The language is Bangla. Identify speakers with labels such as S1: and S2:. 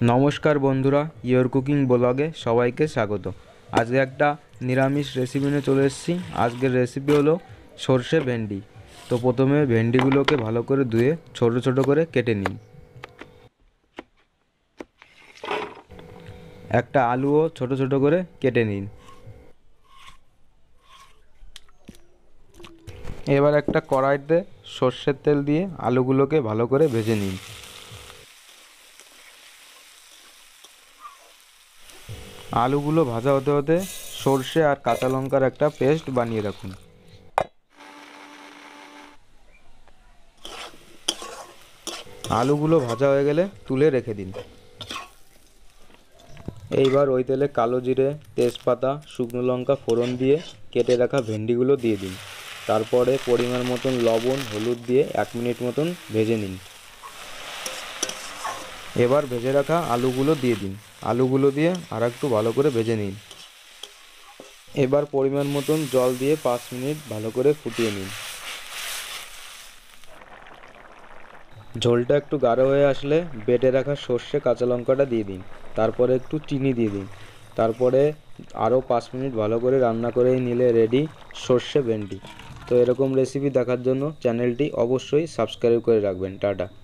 S1: নমস্কার বন্ধুরা, ইয়োর কুকিং ব্লগে সবাইকে স্বাগত। আজকে একটা নিরামিষ রেসিপি নিয়ে চলে এসেছি। আজকের রেসিপি হলো সর্ষে ভেন্ডি। তো প্রথমে ভেন্ডিগুলোকে ভালো করে ধুয়ে ছোট ছোট করে কেটে নিন। একটা আলুও ছোট ছোট করে কেটে নিন। এবার একটা কড়াইতে সর্ষের তেল দিয়ে আলুগুলোকে ভালো করে ভেজে নিন। আলুগুলো ভাজা হতে হতে সর্ষে আর কাঁচা লঙ্কার একটা পেস্ট বানিয়ে রাখুন। আলুগুলো ভাজা হয়ে গেলে তুলে রেখে দিন। এইবার ওই তেলে কালো জিরে, তেজপাতা, শুকনো লঙ্কা ফোড়ন দিয়ে কেটে রাখা ভেন্ডিগুলো দিয়ে দিন। তারপরে পরিমাণ মতন লবণ, হলুদ দিয়ে 1 মিনিট মতন ভেজে নিন। এবার ভেজে রাখা আলুগুলো দিয়ে দিন। আলুগুলো দিয়ে আর একটু ভালো করে ভেজে নিন। এবার পরিমাণ মতন জল দিয়ে 5 মিনিট ভালো করে ফুটিয়ে নিন। ঝোলটা একটু গাঢ় হয়ে আসলে বেটে রাখা সর্ষে কাঁচা লঙ্কাটা দিয়ে দিন। তারপরে একটু চিনি দিয়ে দিন। তারপরে আরও 5 মিনিট ভালো করে রান্না করে নিলে রেডি সর্ষে ভেন্ডি। তো এরকম রেসিপি দেখার জন্য চ্যানেলটি অবশ্যই সাবস্ক্রাইব করে রাখবেন। টাটা।